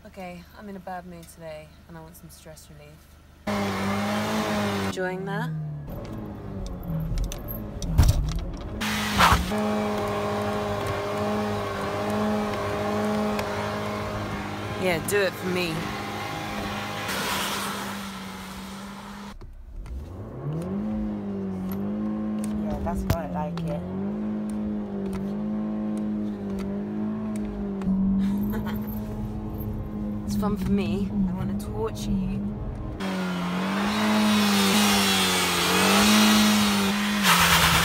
Okay, I'm in a bad mood today, and I want some stress relief. Enjoying that? Yeah, do it for me. Yeah, that's why I like it. It's fun for me. I want to torture you.